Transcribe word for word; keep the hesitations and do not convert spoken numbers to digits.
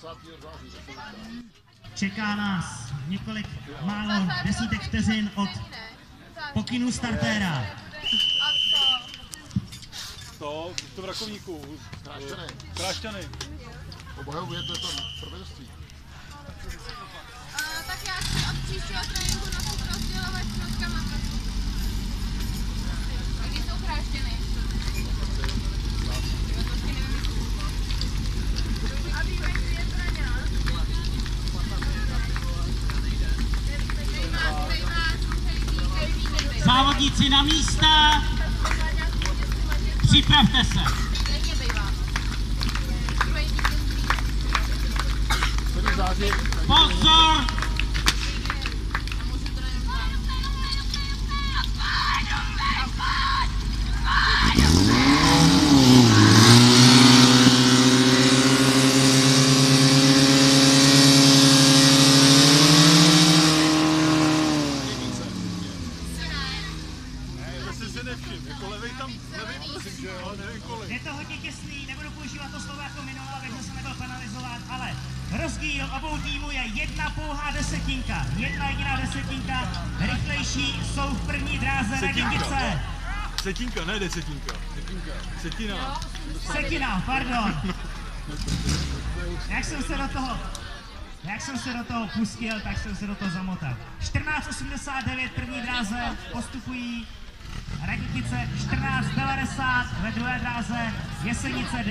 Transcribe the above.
Čeká nás několik málo desítek vteřin od pokynů startéra. To, to v Rakovníku. Krášťany. Krášťany. Obhajuje to tam prvenství. Tak já si od příštího tréninku nosit rozdělovat noskama. A když jsou Krášťany? A víme, že je zraněná. Závodníci na místa. Připravte se. Pozor! Je to hodně těsný, nebudu používat to slovo jako minulé, abych se nebyl penalizován, ale rozdíl obou týmů je jedna pouhá desetinka. Jedna jediná desetinka. Rychlejší jsou v první dráze Radítice. Setinka, ne desetinka. Setinka. Setina. Setina, pardon. Jak jsem se do toho, jak jsem se do toho pustil, tak jsem se do toho zamotal. čtrnáct osmdesát devět první dráze postupují Radítice, čtrnáct devadesát ve druhé dráze Jesenice.